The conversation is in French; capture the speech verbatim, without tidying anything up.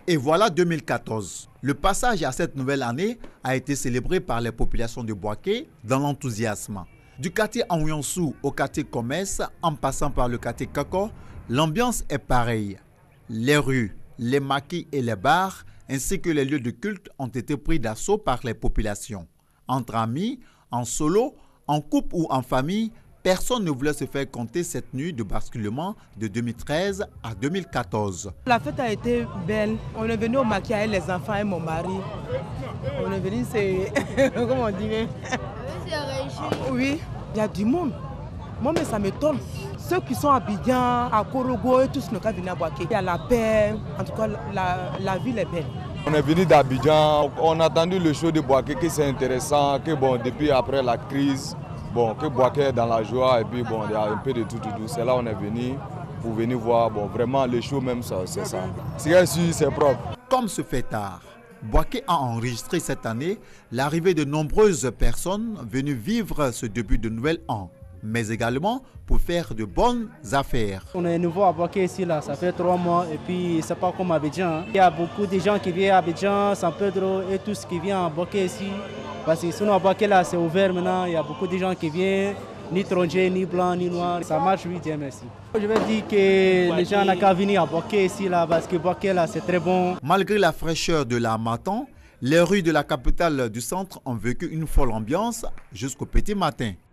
Et voilà deux mille quatorze. Le passage à cette nouvelle année a été célébré par les populations de Bouaké dans l'enthousiasme. Du quartier Anouyansou au quartier Commerce, en passant par le quartier Kako, l'ambiance est pareille. Les rues, les maquis et les bars, ainsi que les lieux de culte ont été pris d'assaut par les populations. Entre amis, en solo, en couple ou en famille, personne ne voulait se faire compter cette nuit de basculement de deux mille treize à deux mille quatorze. La fête a été belle. On est venu au maquis avec les enfants et mon mari. On est venu, c'est... Comment on dit? Oui, il y a du monde. Moi, mais ça m'étonne. Ceux qui sont à Abidjan, à Korogo et tous nos cas viennent à Bouaké. Il y a la paix. En tout cas, la, la ville est belle. On est venu d'Abidjan. On a attendu le show de Bouaké, que c'est intéressant, que bon, depuis après la crise, bon, que Bouaké est dans la joie et puis bon, il y a un peu de tout, tout, tout. C'est là on est venu pour venir voir, bon, vraiment le show même, c'est ça. C'est sûr, c'est propre. Comme ce fait tard, Bouaké a enregistré cette année l'arrivée de nombreuses personnes venues vivre ce début de nouvel an, mais également pour faire de bonnes affaires. On est nouveau à Bouaké ici, là, ça fait trois mois et puis c'est pas comme Abidjan. Il y a beaucoup de gens qui viennent à Abidjan, San Pedro et tout ce qui vient à Bouaké ici. Parce que sinon à Bouaké là c'est ouvert maintenant, il y a beaucoup de gens qui viennent, ni étrangers, ni blancs, ni noirs. Ça marche, oui, Dieu merci. Je vais dire que les gens n'ont qu'à venir à Bouaké ici là, parce que Bouaké là c'est très bon. Malgré la fraîcheur de l'harmattan, les rues de la capitale du centre ont vécu une folle ambiance jusqu'au petit matin.